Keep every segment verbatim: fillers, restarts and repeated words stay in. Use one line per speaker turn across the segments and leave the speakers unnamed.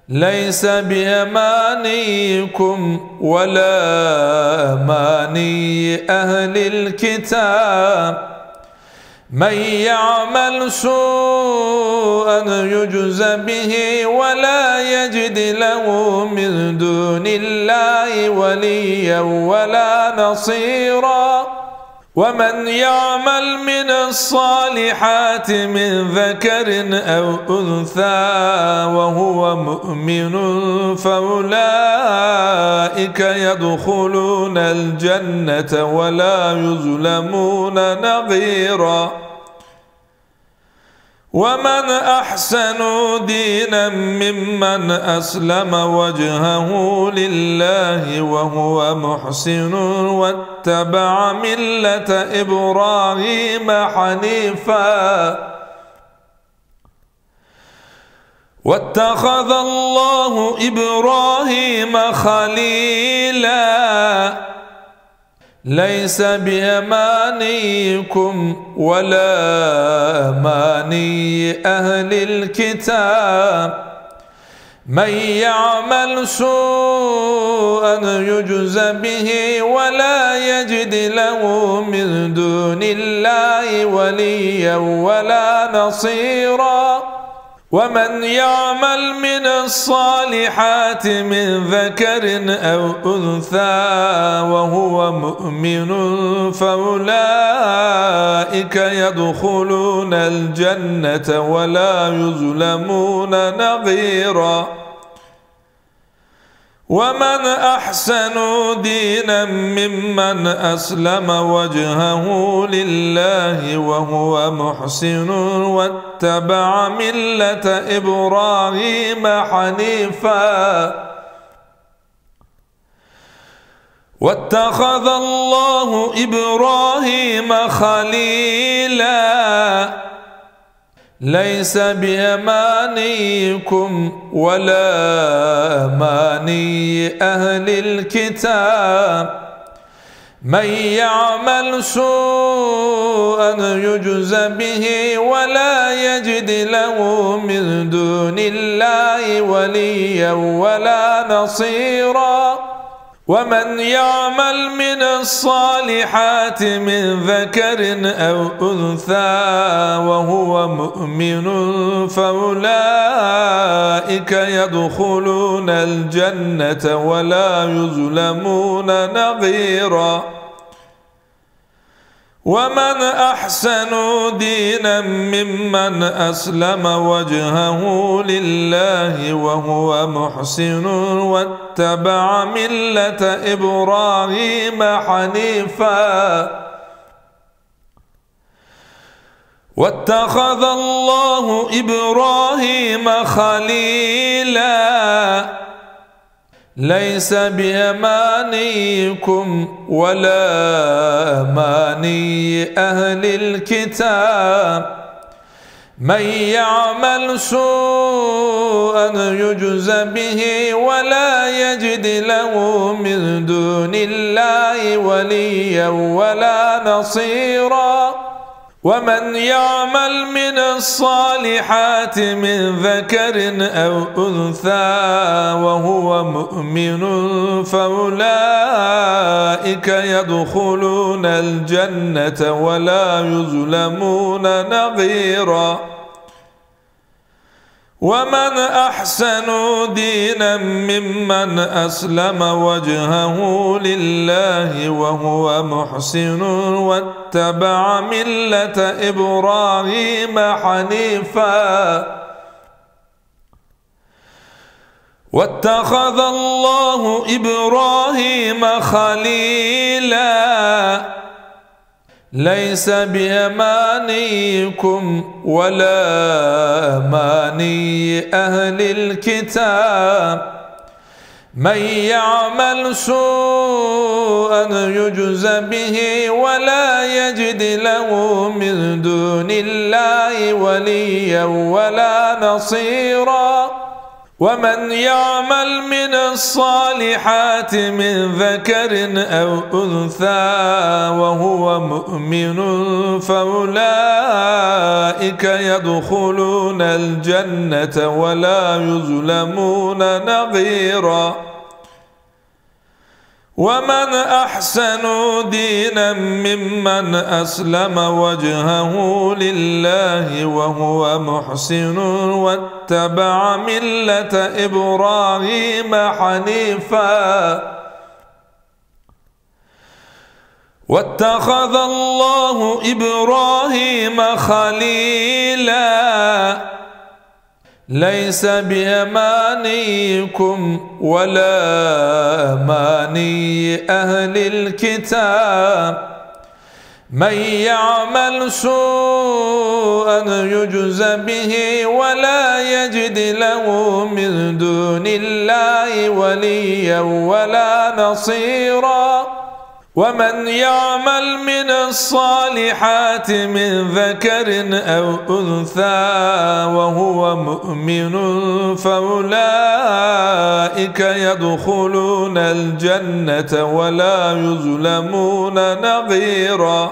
ليس بأمانيكم ولا أماني أهل الكتاب من يعمل سوءا يجز به ولا يجد له من دون الله وليا ولا نصيرا ومن يعمل من الصالحات من ذكر أو أنثى وهو مؤمن فأولئك يدخلون الجنة ولا يظلمون نقيرا ومن أحسن دينا ممن أسلم وجهه لله وهو محسن واتبع ملة إبراهيم حنيفا واتخذ الله إبراهيم خليلا ليس بأمانيكم ولا أماني أهل الكتاب من يعمل سوءا يجز به ولا يجد له من دون الله وليا ولا نصيرا ومن يعمل من الصالحات من ذكر أو أنثى وهو مؤمن فأولئك يدخلون الجنة ولا يظلمون نقيرا ومن أحسن دينا ممن أسلم وجهه لله وهو محسن واتبع ملة إبراهيم حنيفا واتخذ الله إبراهيم خليلا ليس بأمانيكم ولا أماني أهل الكتاب من يعمل سوءا يجز به ولا يجد له من دون الله وليا ولا نصيرا ومن يعمل من الصالحات من ذكر أو أنثى وهو مؤمن فأولئك يدخلون الجنة ولا يظلمون نقيرا ومن أحسن دينا ممن أسلم وجهه لله وهو محسن واتبع ملة إبراهيم حنيفا واتخذ الله إبراهيم خليلا ليس بأمانيكم ولا أماني أهل الكتاب من يعمل سوءا يجز به ولا يجد له من دون الله وليا ولا نصيرا ومن يعمل من الصالحات من ذكر أو أنثى وهو مؤمن فأولئك يدخلون الجنة ولا يظلمون نقيرا ومن أحسن دينا ممن أسلم وجهه لله وهو محسن واتبع ملة إبراهيم حنيفا واتخذ الله إبراهيم خليلا ليس بأمانيكم ولا أماني أهل الكتاب من يعمل سوءا يجز به ولا يجد له من دون الله وليا ولا نصيرا ومن يعمل من الصالحات من ذكر أو أنثى وهو مؤمن فأولئك يدخلون الجنة ولا يظلمون نقيرا ومن أحسن دينا ممن أسلم وجهه لله وهو محسن واتبع ملة إبراهيم حنيفا واتخذ الله إبراهيم خليلا ليس بأمانيكم ولا أماني أهل الكتاب من يعمل سوءا يجز به ولا يجد له من دون الله وليا ولا نصيرا ومن يعمل من الصالحات من ذكر أو أنثى وهو مؤمن فأولئك يدخلون الجنة ولا يظلمون نقيرا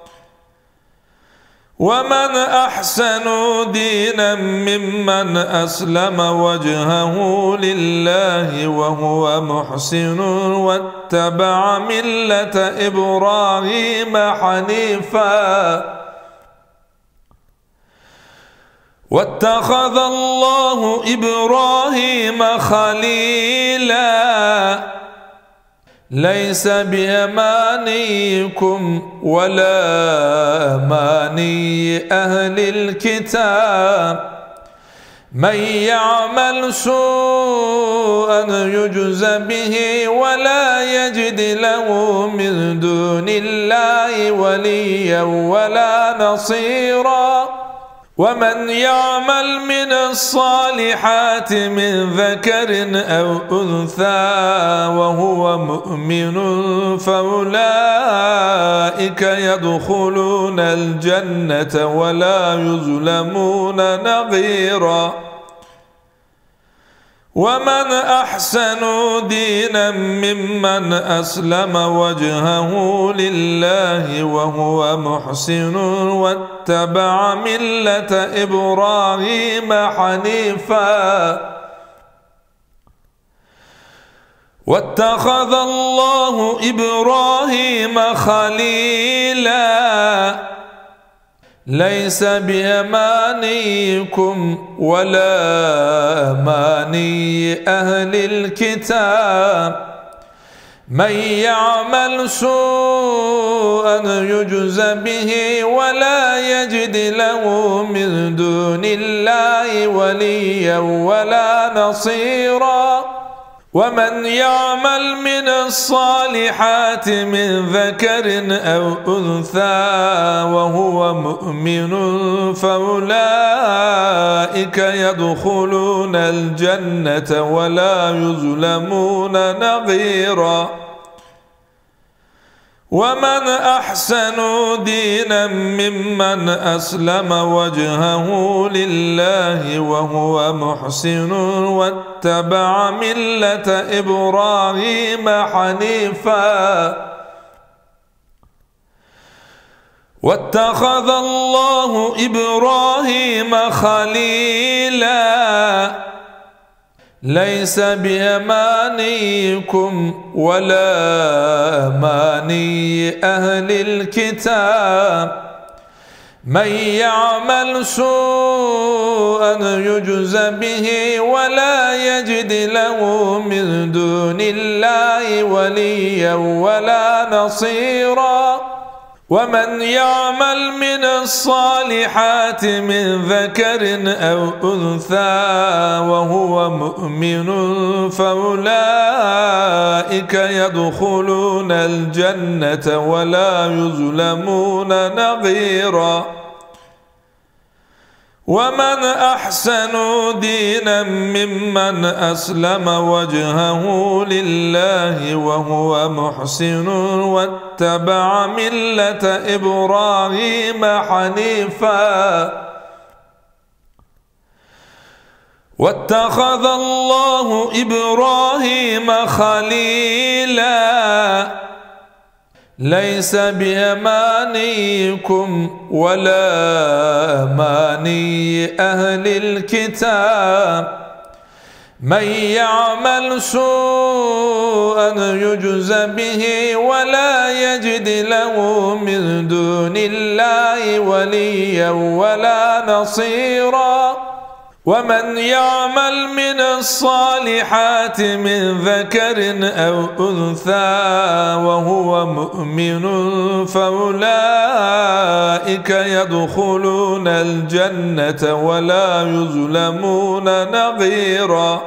ومن أحسن دينا ممن أسلم وجهه لله وهو محسن واتبع ملة إبراهيم حنيفا واتخذ الله إبراهيم خليلا ليس بأمانيكم ولا أماني أهل الكتاب من يعمل سوءا يجز به ولا يجد له من دون الله وليا ولا نصيرا ومن يعمل من الصالحات من ذكر أو أنثى وهو مؤمن فأولئك يدخلون الجنة ولا يظلمون نقيرا ومن أحسن دينا ممن أسلم وجهه لله وهو محسن واتبع ملة إبراهيم حنيفا واتخذ الله إبراهيم خليلا ليس بأمانيكم ولا أماني أهل الكتاب من يعمل سوءا يجز به ولا يجد له من دون الله وليا ولا نصيرا ومن يعمل من الصالحات من ذكر أو أنثى وهو مؤمن فأولئك يدخلون الجنة ولا يظلمون نقيرا ومن أحسن دينا ممن أسلم وجهه لله وهو محسن واتبع ملة إبراهيم حنيفا واتخذ الله إبراهيم خليلا ليس بأمانيكم ولا أماني أهل الكتاب من يعمل سوءا يجز به ولا يجد له من دون الله وليا ولا نصيرا ومن يعمل من الصالحات من ذكر أو أنثى وهو مؤمن فأولئك يدخلون الجنة ولا يظلمون نقيرا ومن أحسن دينا ممن أسلم وجهه لله وهو محسن واتبع ملة إبراهيم حنيفا واتخذ الله إبراهيم خليلا ليس بأمانيكم ولا أماني أهل الكتاب من يعمل سوءا يجز به ولا يجد له من دون الله وليا ولا نصيرا ومن يعمل من الصالحات من ذكر أو أنثى وهو مؤمن فأولئك يدخلون الجنة ولا يظلمون نقيرا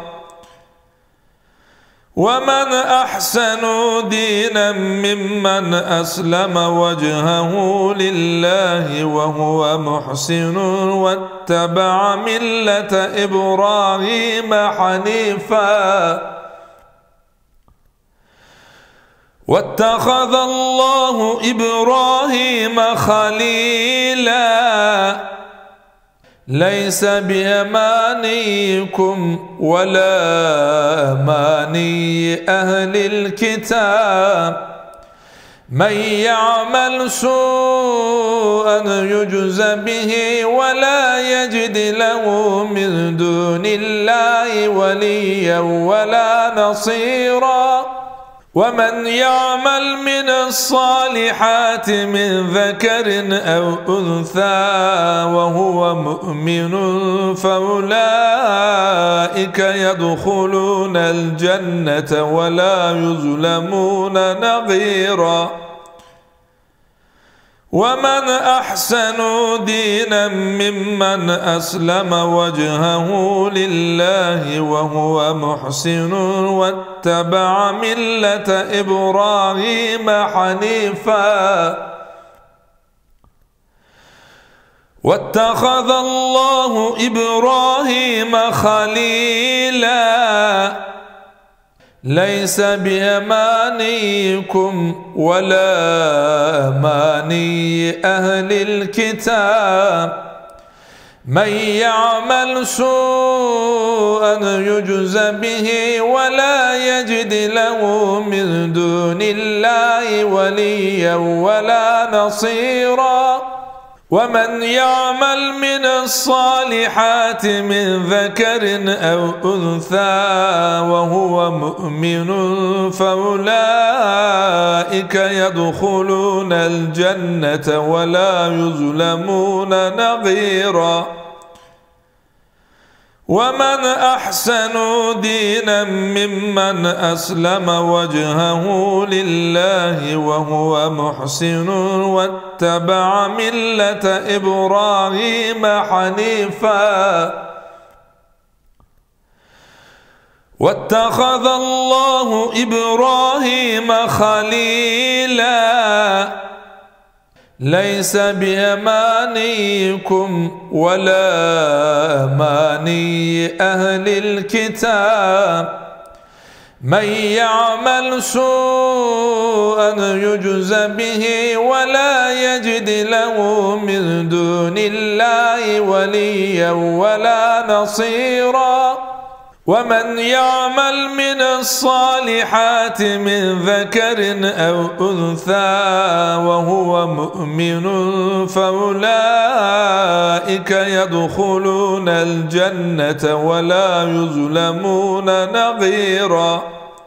ومن أحسن دينا ممن أسلم وجهه لله وهو محسن واتبع ملة إبراهيم حنيفا واتخذ الله إبراهيم خليلا ليس بأمانيكم ولا أماني أهل الكتاب من يعمل سوءا يجز به ولا يجد له من دون الله وليا ولا نصيرا ومن يعمل من الصالحات من ذكر أو أنثى وهو مؤمن فأولئك يدخلون الجنة ولا يظلمون نقيرا ومن أحسن دينا ممن أسلم وجهه لله وهو محسن واتبع ملة إبراهيم حنيفا واتخذ الله إبراهيم خليلا ليس بأمانيكم ولا أماني أهل الكتاب من يعمل سوءا يجز به ولا يجد له من دون الله وليا ولا نصيرا ومن يعمل من الصالحات من ذكر أو أنثى وهو مؤمن فأولئك يدخلون الجنة ولا يظلمون نقيرا ومن أحسن دينا ممن أسلم وجهه لله وهو محسن واتبع ملة إبراهيم حنيفا واتخذ الله إبراهيم خليلا ليس بأمانيكم ولا أماني أهل الكتاب من يعمل سوءا يجز به ولا يجد له من دون الله وليا ولا نصيرا ومن يعمل من الصالحات من ذكر أو أنثى وهو مؤمن فأولئك يدخلون الجنة ولا يظلمون نقيرا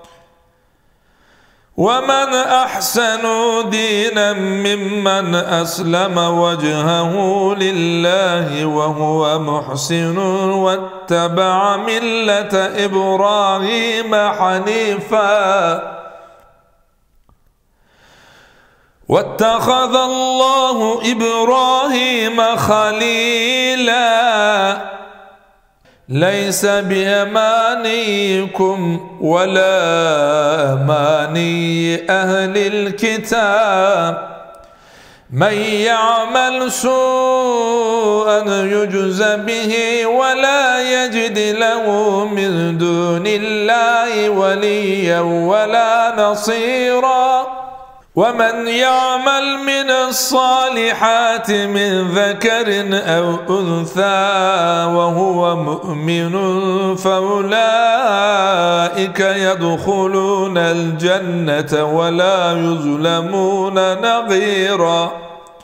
ومن أحسن دينا ممن أسلم وجهه لله وهو محسن واتبع ملة إبراهيم حنيفا واتخذ الله إبراهيم خليلا ليس بأمانيكم ولا أماني أهل الكتاب من يعمل سوءا يجز به ولا يجد له من دون الله وليا ولا نصيرا ومن يعمل من الصالحات من ذكر أو أنثى وهو مؤمن فأولئك يدخلون الجنة ولا يظلمون نقيرا.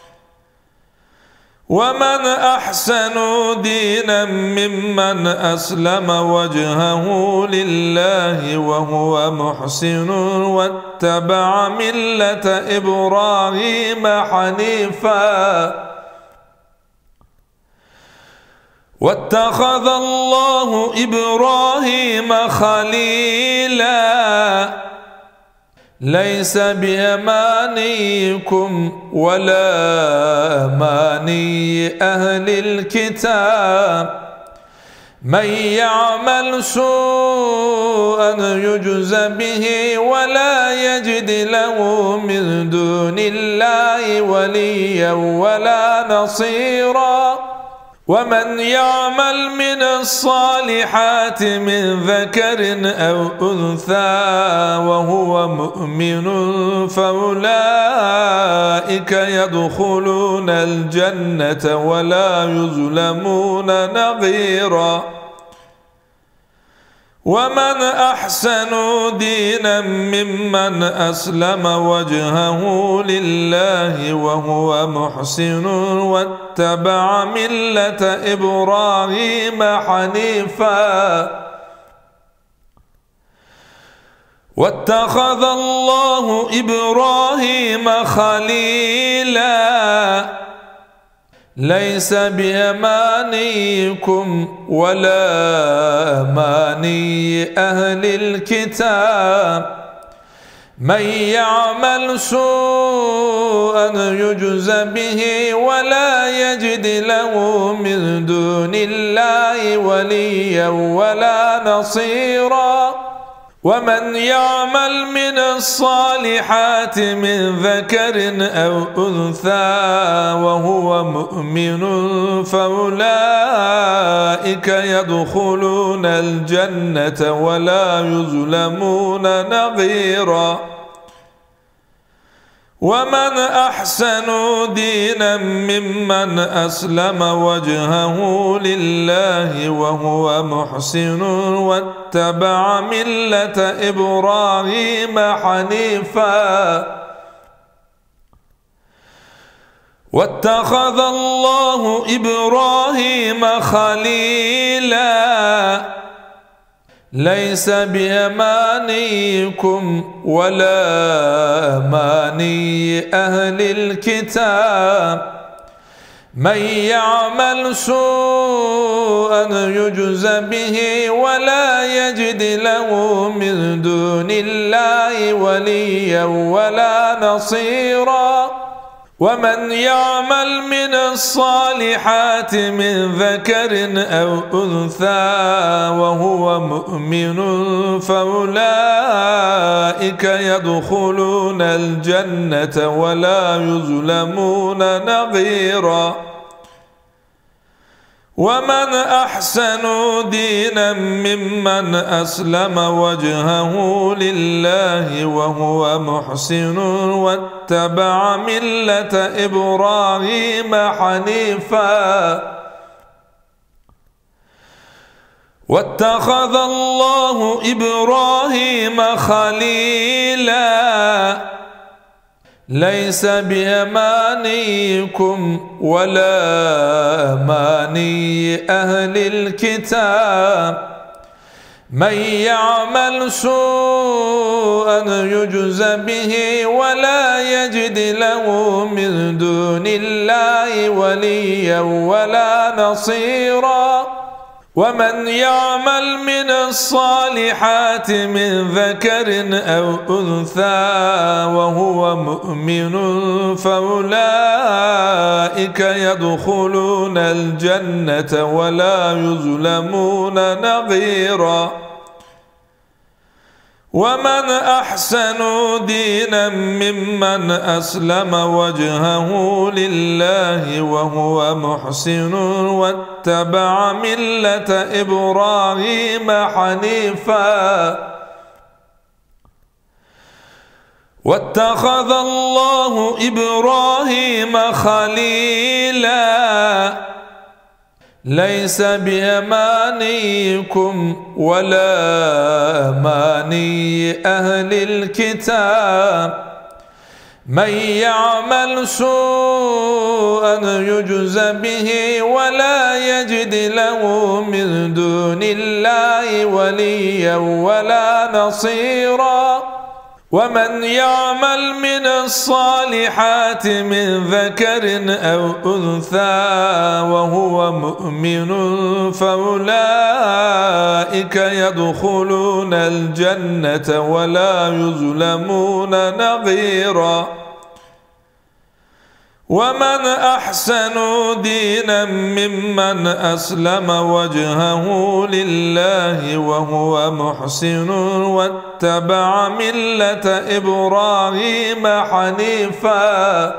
ومن أحسن دينا ممن أسلم وجهه لله وهو محسن واتبع ملة إبراهيم حنيفا واتخذ الله إبراهيم خليلا. ليس بأمانيكم ولا أماني أهل الكتاب من يعمل سوءا يجز به ولا يجد له من دون الله وليا ولا نصيرا. ومن يعمل من الصالحات من ذكر أو أنثى وهو مؤمن فأولئك يدخلون الجنة ولا يظلمون نقيرا. ومن أحسن دينا ممن أسلم وجهه لله وهو محسن واتبع ملة إبراهيم حنيفا واتخذ الله إبراهيم خليلا. ليس بأمانيكم ولا أماني أهل الكتاب من يعمل سوءا يجز به ولا يجد له من دون الله وليا ولا نصيرا. ومن يعمل من الصالحات من ذكر أو أنثى وهو مؤمن فأولئك يدخلون الجنة ولا يظلمون نقيرا. ومن أحسن دينا ممن أسلم وجهه لله وهو محسن واتبع ملة إبراهيم حنيفا واتخذ الله إبراهيم خليلا. ليس بأمانيكم ولا أماني أهل الكتاب من يعمل سوءا يجز به ولا يجد له من دون الله وليا ولا نصيرا. ومن يعمل من الصالحات من ذكر أو أنثى وهو مؤمن فأولئك يدخلون الجنة ولا يظلمون نقيرا. ومن أحسن دينا ممن أسلم وجهه لله وهو محسن واتبع ملة إبراهيم حنيفا واتخذ الله إبراهيم خليلا. ليس بأمانيكم ولا أماني أهل الكتاب من يعمل سوءا يجز به ولا يجد له من دون الله وليا ولا نصيرا. ومن يعمل من الصالحات من ذكر أو أنثى وهو مؤمن فأولئك يدخلون الجنة ولا يظلمون نقيرا. ومن أحسن دينا ممن أسلم وجهه لله وهو محسن واتبع ملة إبراهيم حنيفا واتخذ الله إبراهيم خليلا ليس بأمانيكم ولا أماني أهل الكتاب من يعمل سوءا يجز به ولا يجد له من دون الله وليا ولا نصيرا ومن يعمل من الصالحات من ذكر أو أنثى وهو مؤمن فأولئك يدخلون الجنة ولا يظلمون نقيرا ومن أحسن دينا ممن أسلم وجهه لله وهو محسن واتبع ملة إبراهيم حنيفا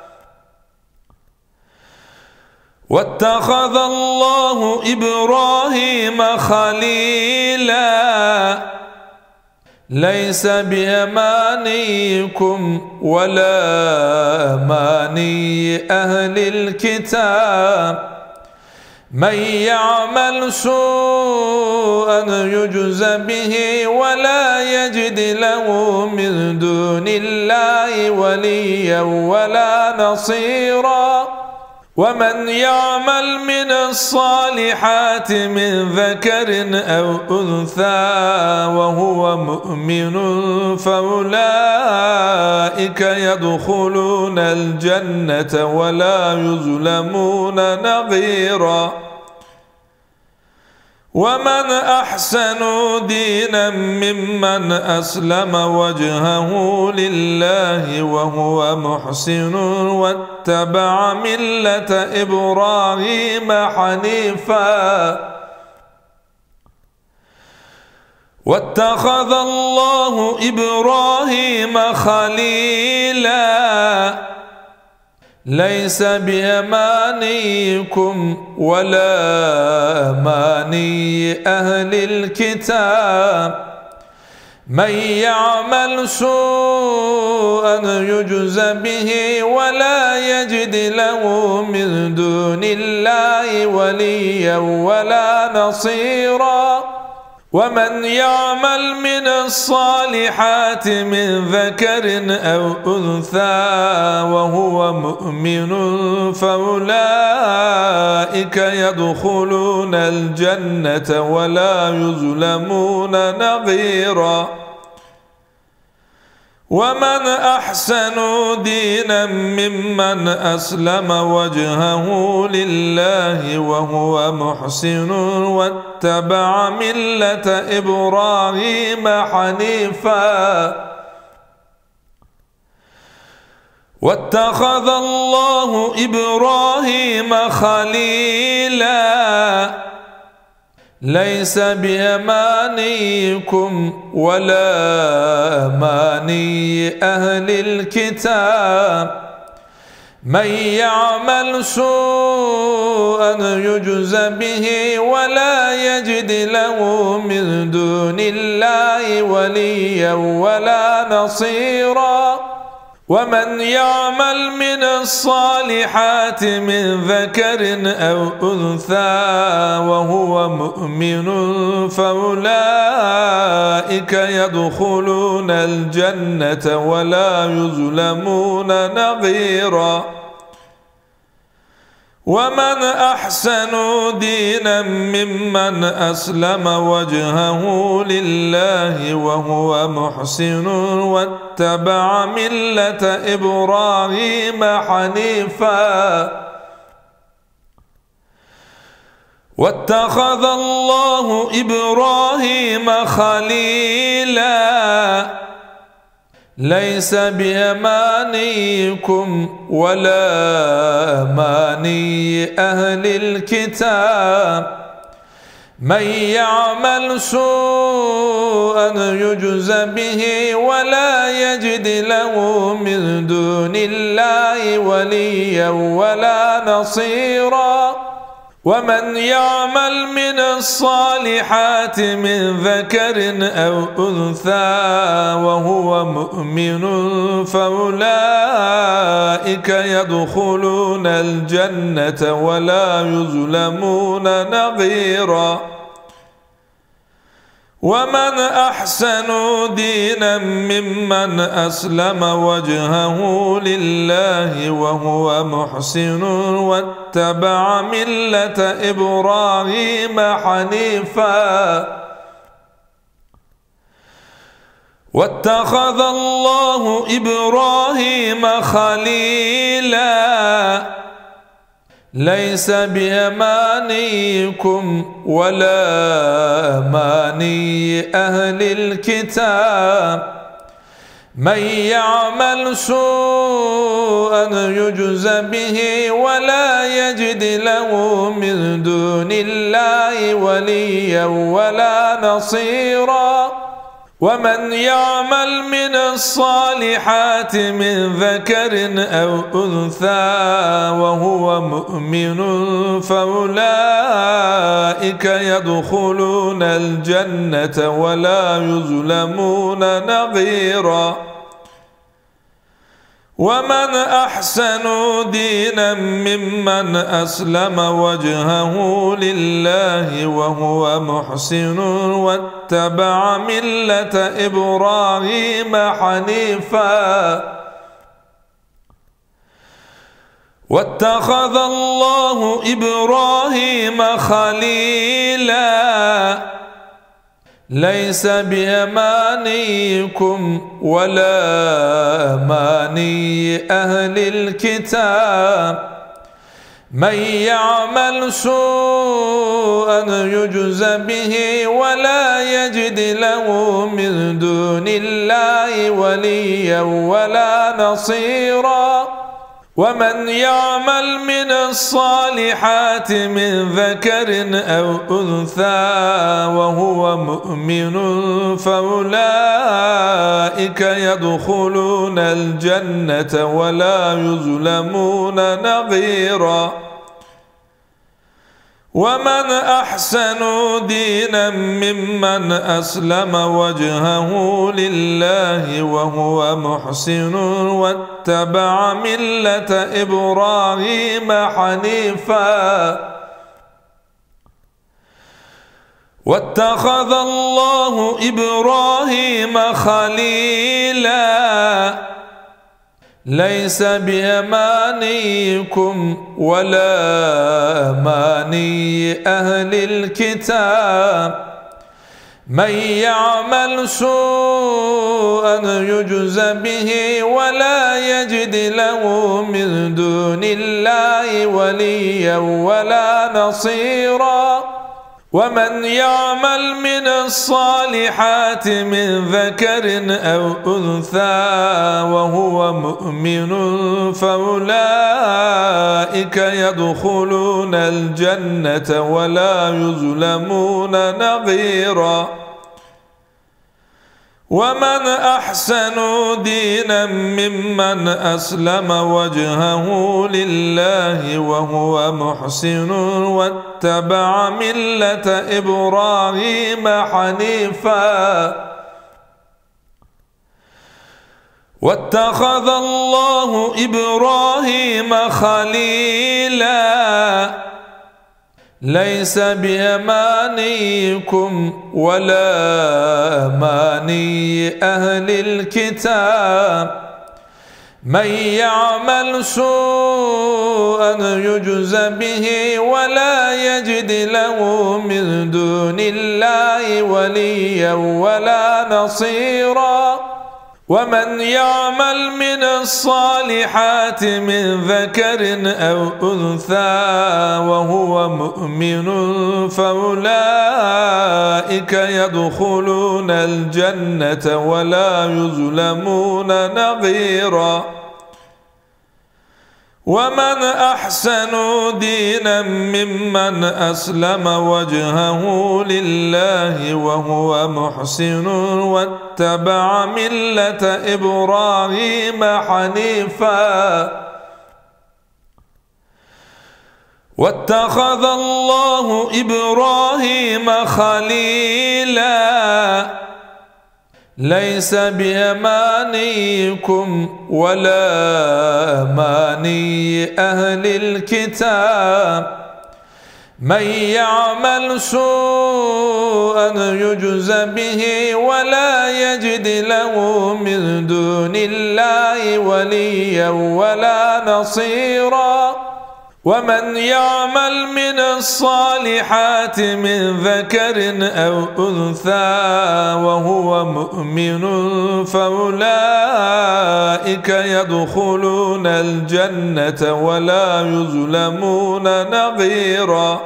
واتخذ الله إبراهيم خليلا ليس بأمانيكم ولا أماني أهل الكتاب من يعمل سوءا يجز به ولا يجد له من دون الله وليا ولا نصيرا ومن يعمل من الصالحات من ذكر أو أنثى وهو مؤمن فأولئك يدخلون الجنة ولا يظلمون نقيرا ومن أحسن دينا ممن أسلم وجهه لله وهو محسن واتبع ملة إبراهيم حنيفا واتخذ الله إبراهيم خليلا ليس بأمانيكم ولا أماني أهل الكتاب من يعمل سوءا يجز به ولا يجد له من دون الله وليا ولا نصيرا ومن يعمل من الصالحات من ذكر أو أنثى وهو مؤمن فأولئك يدخلون الجنة ولا يظلمون نقيرا ومن أحسن دينا ممن أسلم وجهه لله وهو محسن واتبع ملة إبراهيم حنيفا واتخذ الله إبراهيم خليلا ليس بأمانيكم ولا أماني أهل الكتاب من يعمل سوءا يجز به ولا يجد له من دون الله وليا ولا نصيرا ومن يعمل من الصالحات من ذكر أو أنثى وهو مؤمن فأولئك يدخلون الجنة ولا يظلمون نقيرا ومن أحسن دينا ممن أسلم وجهه لله وهو محسن واتبع ملة إبراهيم حنيفا واتخذ الله إبراهيم خليلا ليس بأمانيكم ولا أماني أهل الكتاب من يعمل سوءا يجز به ولا يجد له من دون الله وليا ولا نصيرا ومن يعمل من الصالحات من ذكر أو أنثى وهو مؤمن فأولئك يدخلون الجنة ولا يظلمون نقيرا ومن أحسن دينا ممن أسلم وجهه لله وهو محسن واتبع ملة إبراهيم حنيفا واتخذ الله إبراهيم خليلا ليس بأمانيكم ولا أماني أهل الكتاب من يعمل سوءا يجز به ولا يجد له من دون الله وليا ولا نصيرا ومن يعمل من الصالحات من ذكر أو أنثى وهو مؤمن فأولئك يدخلون الجنة ولا يظلمون نقيرا ومن أحسن دينا ممن أسلم وجهه لله وهو محسن واتبع ملة إبراهيم حنيفا واتخذ الله إبراهيم خليلا ليس بأمانيكم ولا أماني أهل الكتاب من يعمل سوءا يجز به ولا يجد له من دون الله وليا ولا نصيرا ومن يعمل من الصالحات من ذكر أو أنثى وهو مؤمن فأولئك يدخلون الجنة ولا يظلمون نقيرا ومن أحسن دينا ممن أسلم وجهه لله وهو محسن واتبع ملة إبراهيم حنيفا واتخذ الله إبراهيم خليلا ليس بأمانيكم ولا أماني أهل الكتاب من يعمل سوءا يجز به ولا يجد له من دون الله وليا ولا نصيرا ومن يعمل من الصالحات من ذكر أو أنثى وهو مؤمن فأولئك يدخلون الجنة ولا يظلمون نقيرا ومن أحسن دينا ممن أسلم وجهه لله وهو محسن واتبع ملة إبراهيم حنيفا واتخذ الله إبراهيم خليلا ليس بأمانيكم ولا أماني أهل الكتاب من يعمل سوءا يجز به ولا يجد له من دون الله وليا ولا نصيرا ومن يعمل من الصالحات من ذكر أو أنثى وهو مؤمن فأولئك يدخلون الجنة ولا يظلمون نقيرا ومن أحسن دينا ممن أسلم وجهه لله وهو محسن واتبع ملة إبراهيم حنيفا واتخذ الله إبراهيم خليلا ليس بأمانيكم ولا أماني أهل الكتاب من يعمل سوءا يجز به ولا يجد له من دون الله وليا ولا نصيرا ومن يعمل من الصالحات من ذكر أو أنثى وهو مؤمن فأولئك يدخلون الجنة ولا يظلمون نقيرا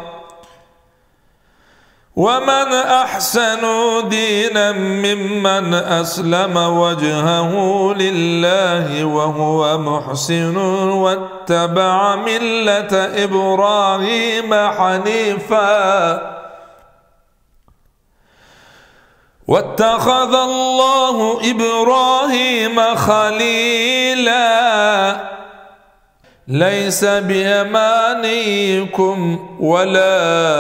ومن أحسن دينا ممن أسلم وجهه لله وهو محسن واتبع ملة إبراهيم حنيفا واتخذ الله إبراهيم خليلا ليس بأمانيكم ولا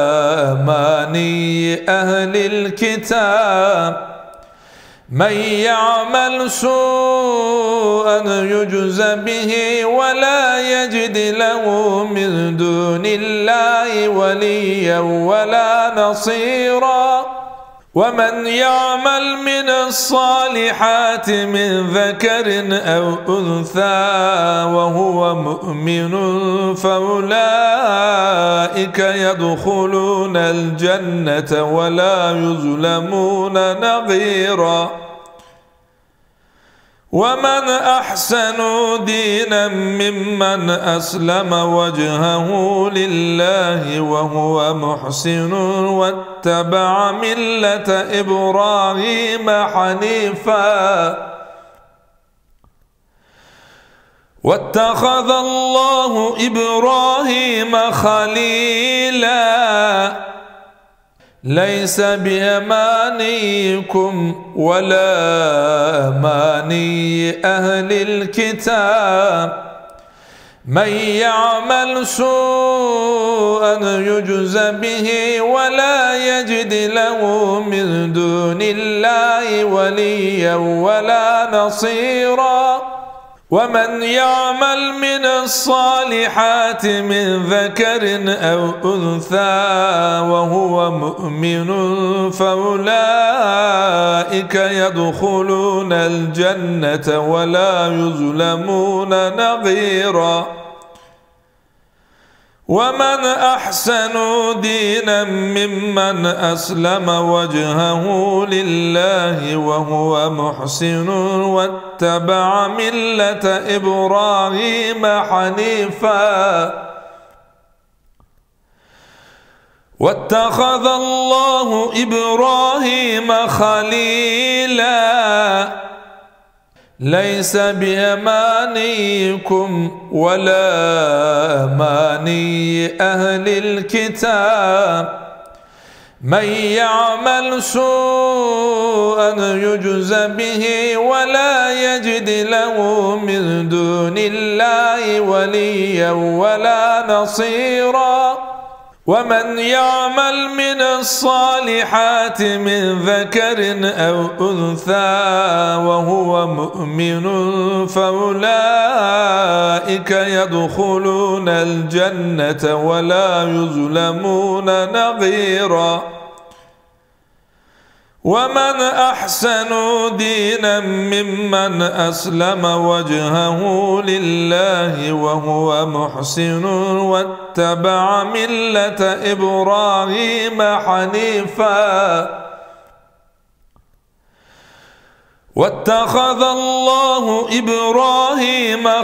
أماني أهل الكتاب من يعمل سوءا يجز به ولا يجد له من دون الله وليا ولا نصيرا ومن يعمل من الصالحات من ذكر أو أنثى وهو مؤمن فأولئك يدخلون الجنة ولا يظلمون نقيرا ومن أحسن دينا ممن أسلم وجهه لله وهو محسن واتبع ملة إبراهيم حنيفا واتخذ الله إبراهيم خليلا ليس بأمانيكم ولا أماني أهل الكتاب من يعمل سوءا يجز به ولا يجد له من دون الله وليا ولا نصيرا ومن يعمل من الصالحات من ذكر أو أنثى وهو مؤمن فأولئك يدخلون الجنة ولا يظلمون نقيرا ومن أحسن دينا ممن أسلم وجهه لله وهو محسن واتبع ملة إبراهيم حنيفا واتخذ الله إبراهيم خليلا ليس بأمانيكم ولا أماني أهل الكتاب من يعمل سوءا يجز به ولا يجد له من دون الله وليا ولا نصيرا ومن يعمل من الصالحات من ذكر أو أنثى وهو مؤمن فأولئك يدخلون الجنة ولا يظلمون نقيرا ومن أحسن دينا ممن أسلم وجهه لله وهو محسن واتبع ملة إبراهيم حنيفا واتخذ الله إبراهيم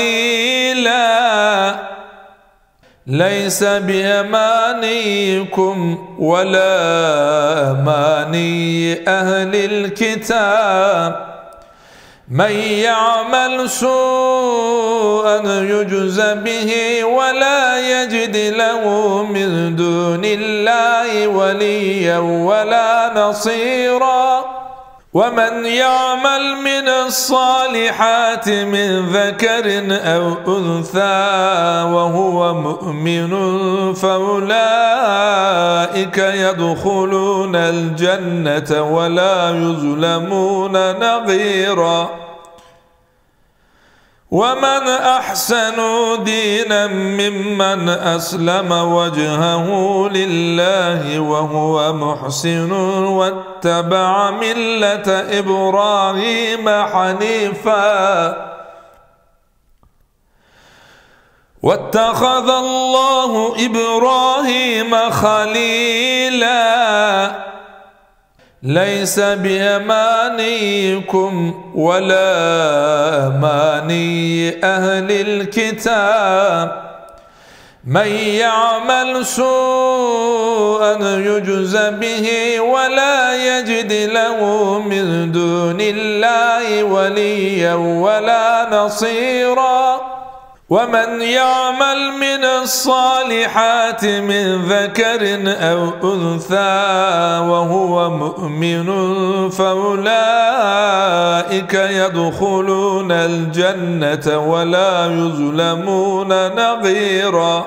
خليلا ليس بأمانيكم ولا أماني أهل الكتاب من يعمل سوءا يجز به ولا يجد له من دون الله وليا ولا نصيرا ومن يعمل من الصالحات من ذكر أو أنثى وهو مؤمن فأولئك يدخلون الجنة ولا يظلمون نقيرا. ومن أحسن دينا ممن أسلم وجهه لله وهو محسن واتبع ملة إبراهيم حنيفا واتخذ الله إبراهيم خليلا. ليس بأمانيكم ولا أماني أهل الكتاب من يعمل سوءا يجز به ولا يجد له من دون الله وليا ولا نصيرا. ومن يعمل من الصالحات من ذكر أو أنثى وهو مؤمن فأولئك يدخلون الجنة ولا يظلمون نقيرا.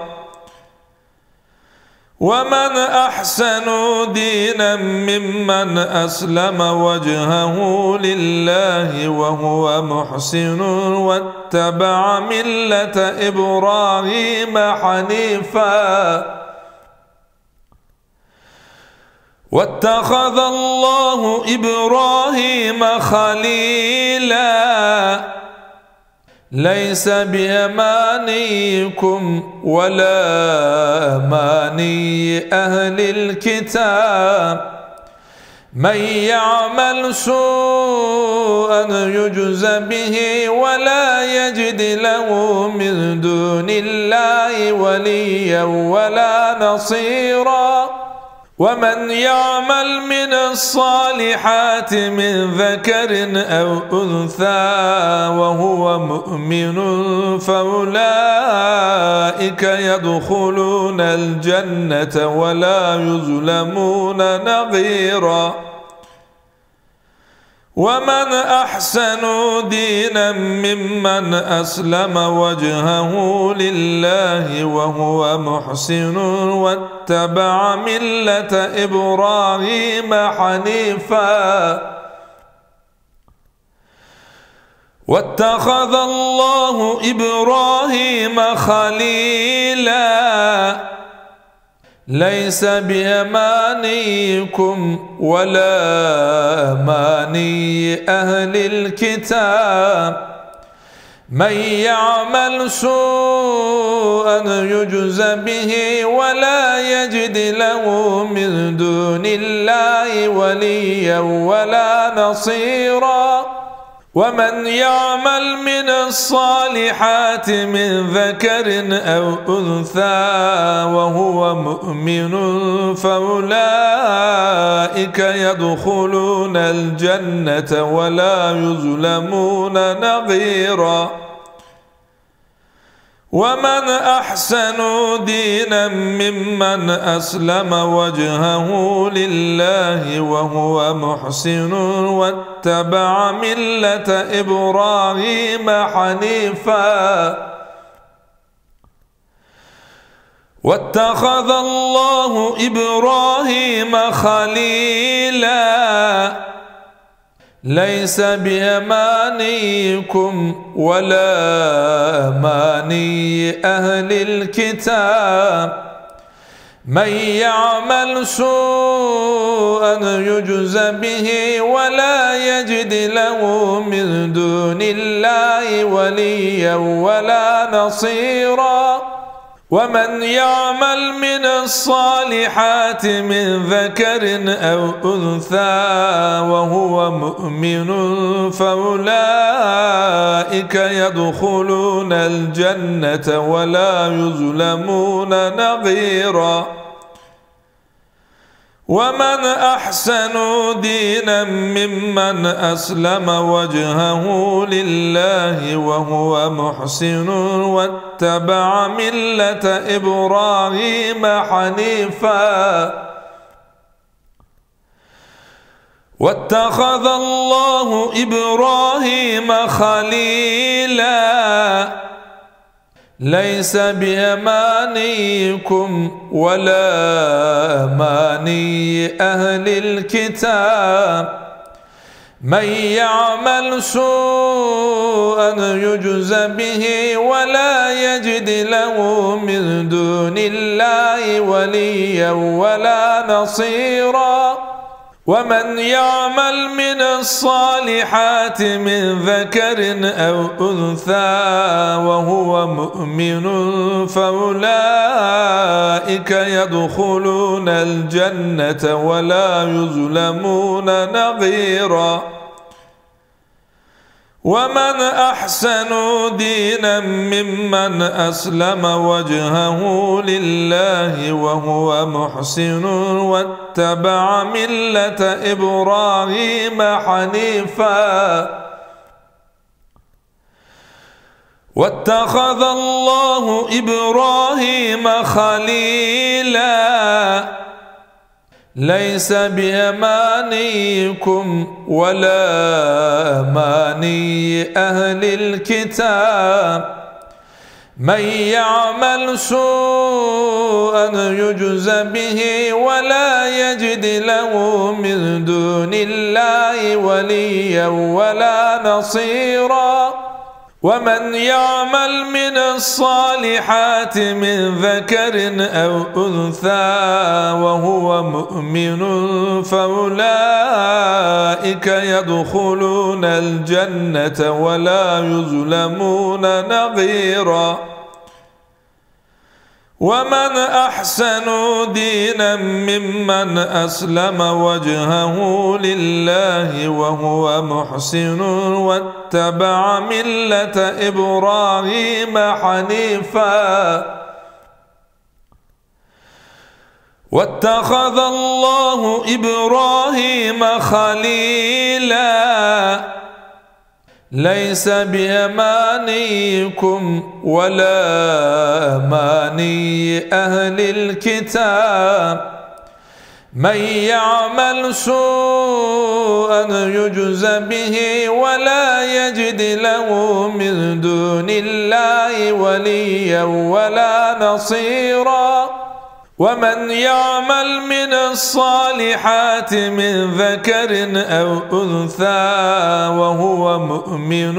ومن أحسن دينا ممن أسلم وجهه لله وهو محسن واتبع ملة إبراهيم حنيفا واتخذ الله إبراهيم خليلا. ليس بأمانيكم ولا أماني أهل الكتاب من يعمل سوءا يجز به ولا يجد له من دون الله وليا ولا نصيرا. ومن يعمل من الصالحات من ذكر أو أنثى وهو مؤمن فأولئك يدخلون الجنة ولا يظلمون نقيرا. ومن أحسن دينا ممن أسلم وجهه لله وهو محسن واتبع ملة إبراهيم حنيفا واتخذ الله إبراهيم خليلا. ليس بأمانيكم ولا أماني أهل الكتاب من يعمل سوءا يجز به ولا يجد له من دون الله وليا ولا نصيرا. ومن يعمل من الصالحات من ذكر أو أنثى وهو مؤمن فأولئك يدخلون الجنة ولا يظلمون نقيرا. ومن أحسن دينا ممن أسلم وجهه لله وهو محسن واتبع ملة إبراهيم حنيفا واتخذ الله إبراهيم خليلا. ليس بأمانيكم ولا أماني أهل الكتاب من يعمل سوءا يجز به ولا يجد له من دون الله وليا ولا نصيرا. ومن يعمل من الصالحات من ذكر أو أنثى وهو مؤمن فأولئك يدخلون الجنة ولا يظلمون نقيرا. ومن أحسن دينا ممن أسلم وجهه لله وهو محسن واتبع ملة إبراهيم حنيفا واتخذ الله إبراهيم خليلا ليس بأمانيكم ولا أماني أهل الكتاب من يعمل سوءا يجز به ولا يجد له من دون الله وليا ولا نصيرا ومن يعمل من الصالحات من ذكر أو أنثى وهو مؤمن فأولئك يدخلون الجنة ولا يظلمون نقيرا ومن أحسن دينا ممن أسلم وجهه لله وهو محسن واتبع ملة إبراهيم حنيفا واتخذ الله إبراهيم خليلا ليس بأمانيكم ولا أماني أهل الكتاب من يعمل سوءا يجز به ولا يجد له من دون الله وليا ولا نصيرا ومن يعمل من الصالحات من ذكر أو أنثى وهو مؤمن فأولئك يدخلون الجنة ولا يظلمون نقيرا ومن أحسن دينا ممن أسلم وجهه لله وهو محسن واتبع ملة إبراهيم حنيفا واتخذ الله إبراهيم خليلا ليس بأمانيكم ولا أماني أهل الكتاب من يعمل سوءا يجز به ولا يجد له من دون الله وليا ولا نصيرا ومن يعمل من الصالحات من ذكر أو أنثى وهو مؤمن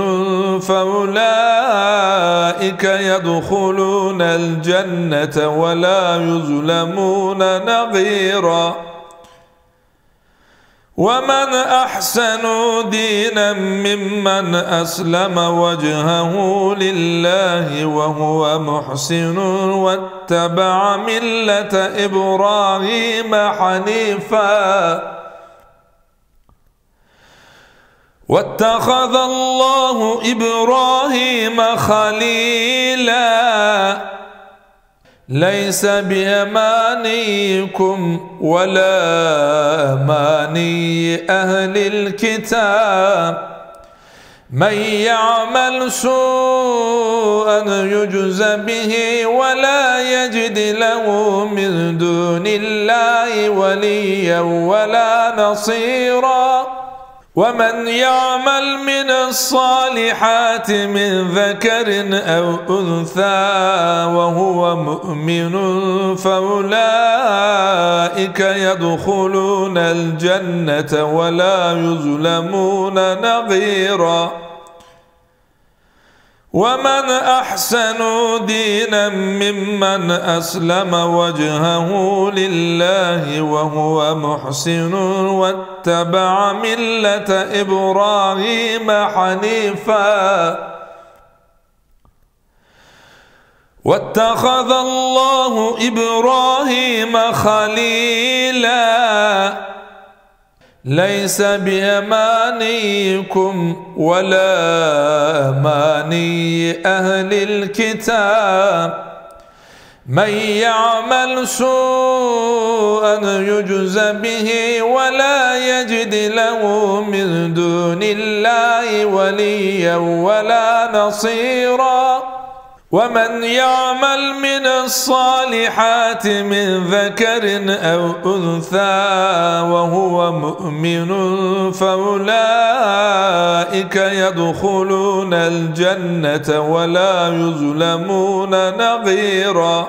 فأولئك يدخلون الجنة ولا يظلمون نقيرا ومن أحسن دينا ممن أسلم وجهه لله وهو محسن واتبع ملة إبراهيم حنيفا واتخذ الله إبراهيم خليلا ليس بأمانيكم ولا أماني أهل الكتاب من يعمل سوءا يجز به ولا يجد له من دون الله وليا ولا نصيرا ومن يعمل من الصالحات من ذكر أو أنثى وهو مؤمن فأولئك يدخلون الجنة ولا يظلمون نقيرا ومن أحسن دينا ممن أسلم وجهه لله وهو محسن واتبع ملة إبراهيم حنيفا واتخذ الله إبراهيم خليلا ليس بأمانيكم ولا أماني أهل الكتاب من يعمل سوءا يجز به ولا يجد له من دون الله وليا ولا نصيرا ومن يعمل من الصالحات من ذكر أو أنثى وهو مؤمن فأولئك يدخلون الجنة ولا يظلمون نقيرا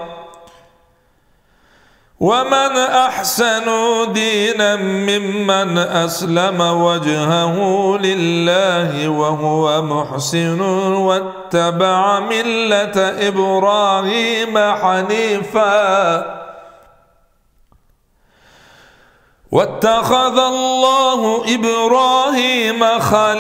ومن أحسن دينا ممن أسلم وجهه لله وهو محسن واتبع ملة إبراهيم حنيفا واتخذ الله إبراهيم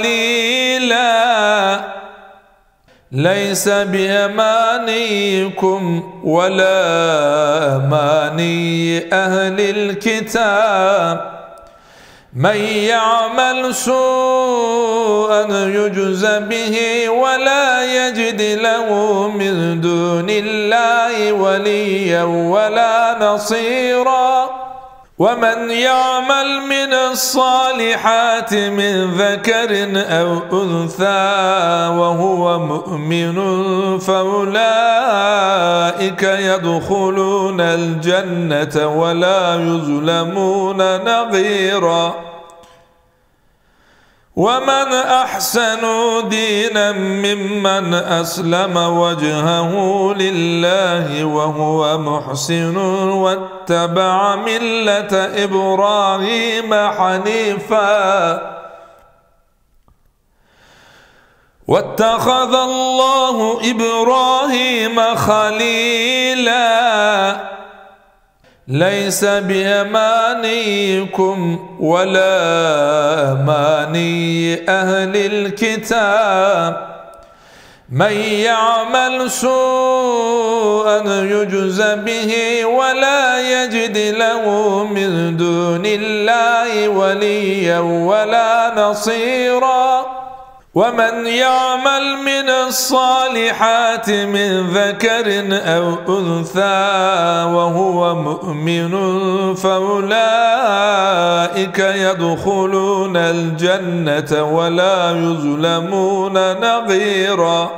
خليلا ليس بأمانيكم ولا أماني أهل الكتاب من يعمل سوءا يجز به ولا يجد له من دون الله وليا ولا نصيرا ومن يعمل من الصالحات من ذكر أو أنثى وهو مؤمن فأولئك يدخلون الجنة ولا يظلمون نقيرا ومن أحسن دينا ممن أسلم وجهه لله وهو محسن واتبع ملة إبراهيم حنيفا واتخذ الله إبراهيم خليلا ليس بأمانيكم ولا أماني أهل الكتاب من يعمل سوءا يجز به ولا يجد له من دون الله وليا ولا نصيرا ومن يعمل من الصالحات من ذكر أو أنثى وهو مؤمن فأولئك يدخلون الجنة ولا يظلمون نقيرا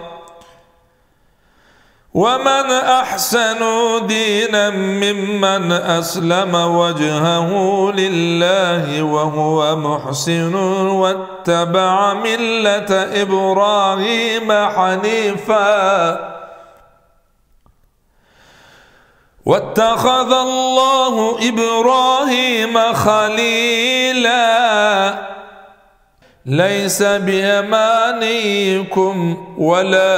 ومن أحسن دينا ممن أسلم وجهه لله وهو محسن واتبع ملة إبراهيم حنيفا واتخذ الله إبراهيم خليلا ليس بأمانيكم ولا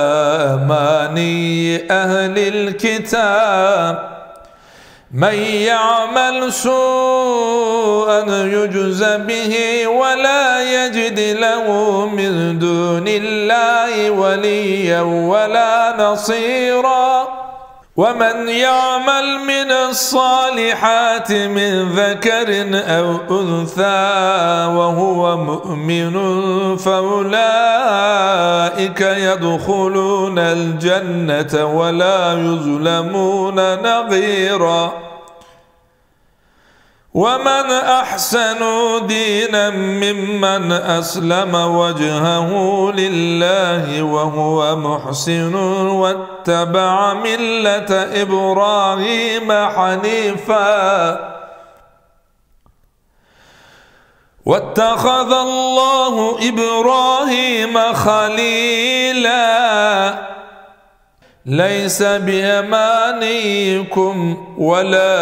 أماني أهل الكتاب من يعمل سوءا يجز به ولا يجد له من دون الله وليا ولا نصيرا ومن يعمل من الصالحات من ذكر أو أنثى وهو مؤمن فأولئك يدخلون الجنة ولا يظلمون نقيرا ومن أحسن دينا ممن أسلم وجهه لله وهو محسن واتبع ملة إبراهيم حنيفا واتخذ الله إبراهيم خليلا ليس بأمانيكم ولا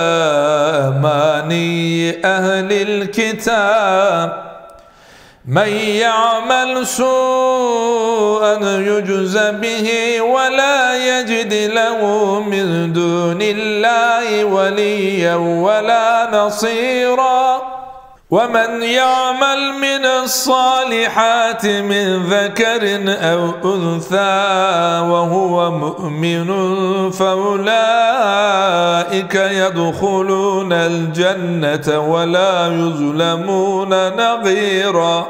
أماني أهل الكتاب من يعمل سوءا يجز به ولا يجد له من دون الله وليا ولا نصيرا ومن يعمل من الصالحات من ذكر أو أنثى وهو مؤمن فأولئك يدخلون الجنة ولا يظلمون نقيرا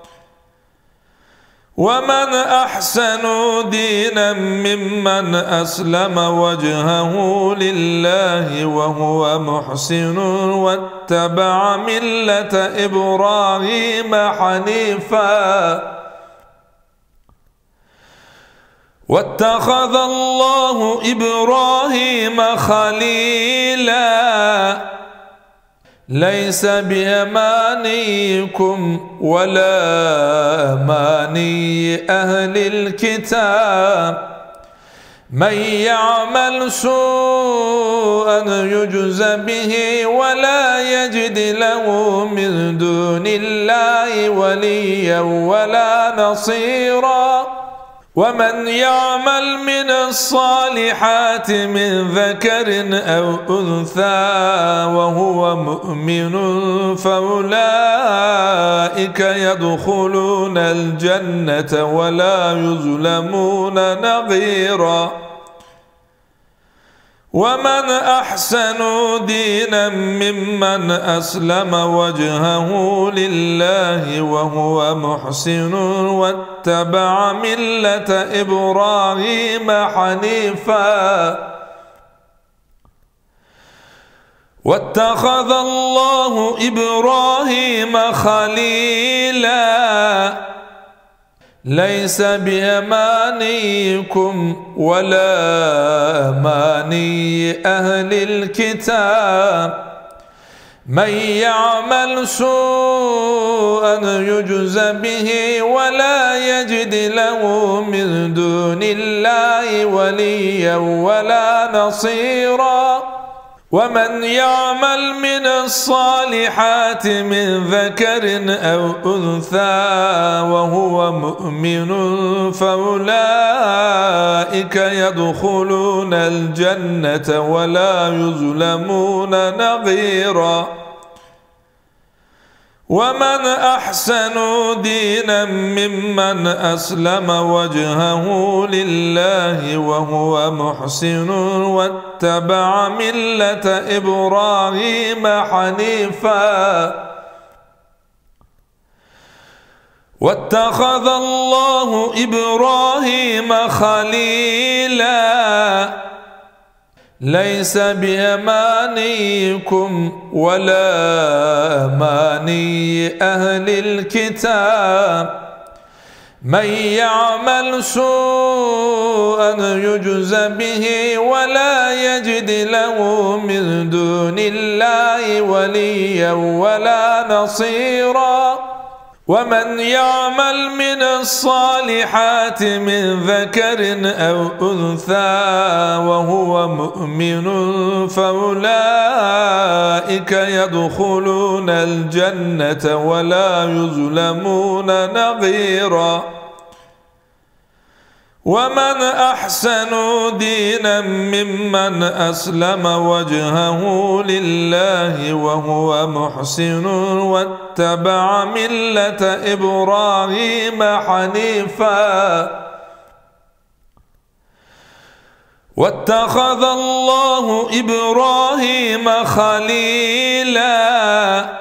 ومن أحسن دينا ممن أسلم وجهه لله وهو محسن واتبع ملة إبراهيم حنيفا واتخذ الله إبراهيم خليلا ليس بأمانيكم ولا أماني أهل الكتاب من يعمل سوءا يجز به ولا يجد له من دون الله وليا ولا نصيرا ومن يعمل من الصالحات من ذكر أو أنثى وهو مؤمن فأولئك يدخلون الجنة ولا يظلمون نقيرا ومن أحسن دينا ممن أسلم وجهه لله وهو محسن واتبع ملة إبراهيم حنيفا واتخذ الله إبراهيم خليلا ليس بأمانيكم ولا أماني أهل الكتاب من يعمل سوءا يجز به ولا يجد له من دون الله وليا ولا نصيرا ومن يعمل من الصالحات من ذكر أو أنثى وهو مؤمن فأولئك يدخلون الجنة ولا يظلمون نقيرا ومن أحسن دينا ممن أسلم وجهه لله وهو محسن واتبع ملة إبراهيم حنيفا واتخذ الله إبراهيم خليلا ليس بأمانيكم ولا أماني أهل الكتاب من يعمل سوءا يجز به ولا يجد له من دون الله وليا ولا نصيرا ومن يعمل من الصالحات من ذكر أو أنثى وهو مؤمن فأولئك يدخلون الجنة ولا يظلمون نقيرا ومن أحسن دينا ممن أسلم وجهه لله وهو محسن واتبع ملة إبراهيم حنيفا واتخذ الله إبراهيم خليلا